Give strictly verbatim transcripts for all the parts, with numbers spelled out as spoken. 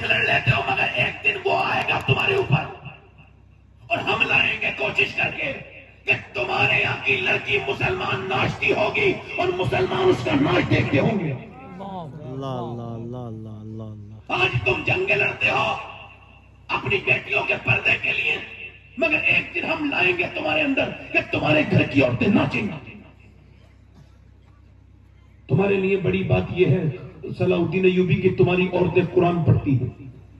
लड़ लेते हो, मगर एक दिन वो आएगा तुम्हारे ऊपर और हम लड़ेंगे कोशिश करके कि तुम्हारे यहाँ की लड़की मुसलमान नाचती होगी और मुसलमान उसका नाच देखते होंगे। अल्लाह अल्लाह अल्लाह अल्लाह अल्लाह अल्लाह। आज तुम जंगे लड़ते हो अपनी बेटियों के पर्दे के लिए, मगर एक दिन हम लाएंगे तुम्हारे अंदर कि तुम्हारे घर की औरतें नाचेंगी। तुम्हारे लिए बड़ी बात यह है सलाउद्दीन अय्यूबी की तुम्हारी औरतें कुरान पढ़ती हैं।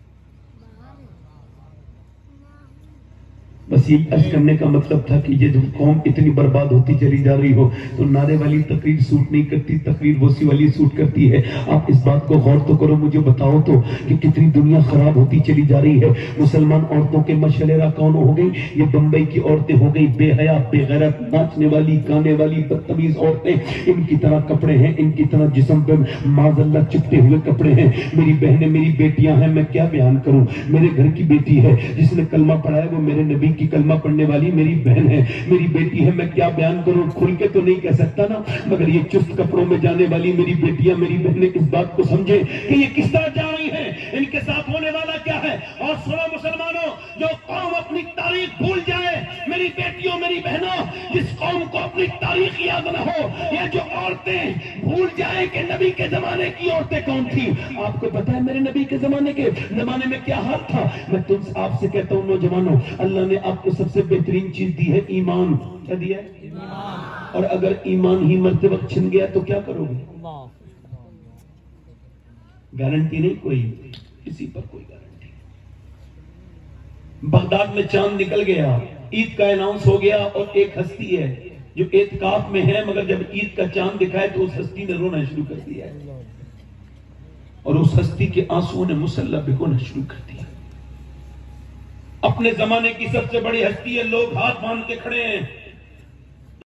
बस ये अर्ज करने का मतलब था कि ये जब कौम इतनी बर्बाद होती चली जा रही हो तो नारे वाली तकरीर सूट नहीं करती, तकरीर वोसी वाली सूट करती है। आप इस बात को गौर तो करो, मुझे बताओ तो कि कितनी दुनिया खराब होती चली जा रही है। मुसलमान औरतों के मशलेरा कौन हो गई? ये बंबई की औरतें हो गई बेहया बेगैरत, नाचने वाली गाने वाली बदतमीज औरतें। इनकी तरह कपड़े हैं, इनकी तरह जिस्म पे माज़अल्लाह चिपटे हुए कपड़े हैं। मेरी बहनें, मेरी बेटियां हैं, मैं क्या बयान करूं। मेरे घर की बेटी है जिसने कलमा पढ़ा है, वो मेरे नबी की कलमा पढ़ने वाली मेरी बहन है, मेरी बेटी है। मैं क्या बयान करूं, खुल के तो नहीं कह सकता ना, मगर ये चुस्त कपड़ों में जाने वाली मेरी बेटियां, मेरी बहनें इस बात को समझे कि ये किस तरह जा रही है, इनके साथ होने वाला क्या है। और सुनो मुसलमानों, जो कौम अपनी तारीख भूल जाए, मेरी बेटियों, मेरी बहनों, जिस कौम को अपनी तारीख याद न हो, ये जो औरतें भूल जाए कि नबी के जमाने की औरतें कौन थी। आपको पता है मेरे नबी के जमाने के जमाने में क्या हाल था? मैं तुम आपसे कहता हूं नौजवानों, अल्लाह ने आपको सबसे बेहतरीन चीज दी है ईमान। क्या दिया है? ईमान। और अगर ईमान ही मरते वक्त छिन गया तो क्या करोगे? गारंटी नहीं कोई, किसी पर कोई गारंटी। बगदाद में चांद निकल गया, ईद का अनाउंस हो गया, और एक हस्ती है जो एतकाफ में है, मगर जब ईद का चांद दिखाए तो उस हस्ती ने रोना शुरू कर दिया है, और उस हस्ती के आंसुओं ने मुसल्ला भिगोना शुरू कर दिया। अपने जमाने की सबसे बड़ी हस्ती है, लोग हाथ बांध के खड़े हैं,